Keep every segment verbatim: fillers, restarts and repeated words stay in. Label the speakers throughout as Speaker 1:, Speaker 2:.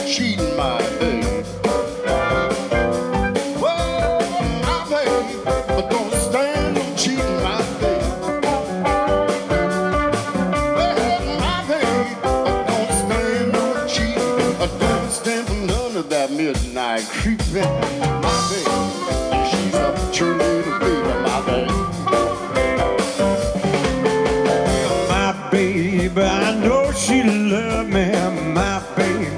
Speaker 1: cheating my baby. Well, my baby don't stand no cheating my baby. Well, my baby don't stand no cheating. I don't stand for none of that midnight creeping. My baby, she's a true little baby, my baby. My baby, I know she love me, my baby.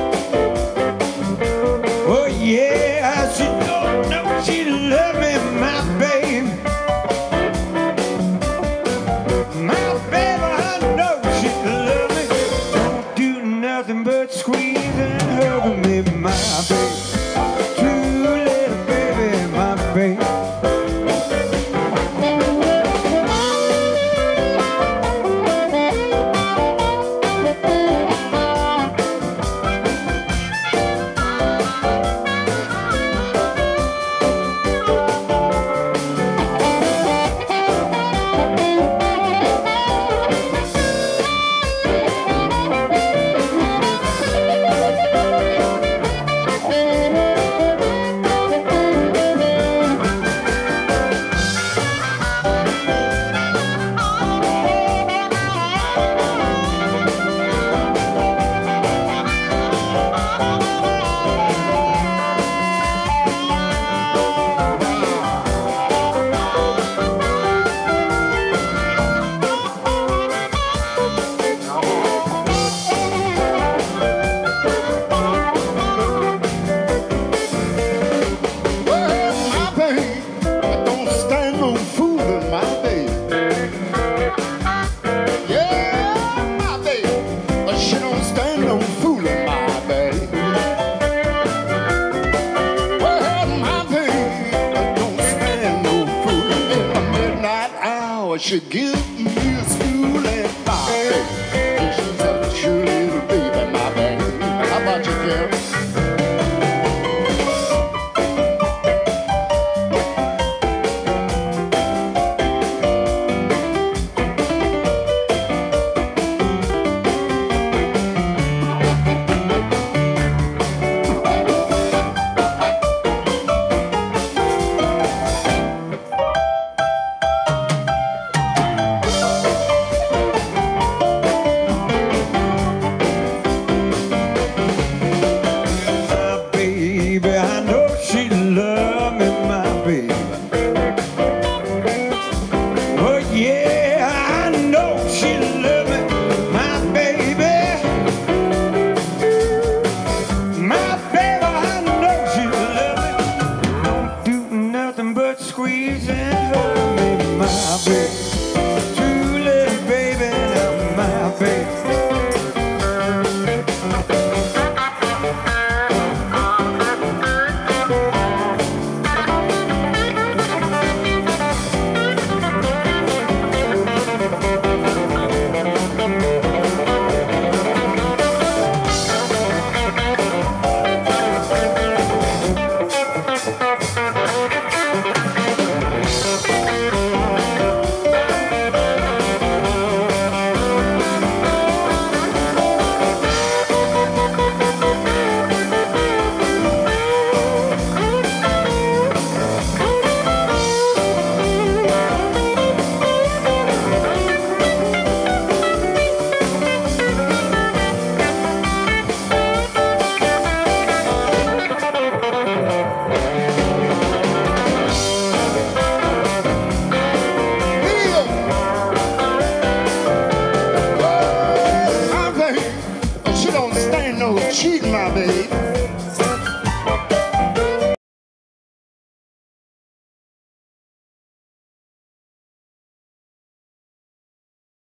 Speaker 1: Oh yeah, she don't know she love me, my baby. My baby, I know she love me. Don't do nothing but squeeze and hug me, my baby. True little baby, my baby. She give me a school and fire. She's a true little baby, my baby. How about you, girl? Cheating my baby.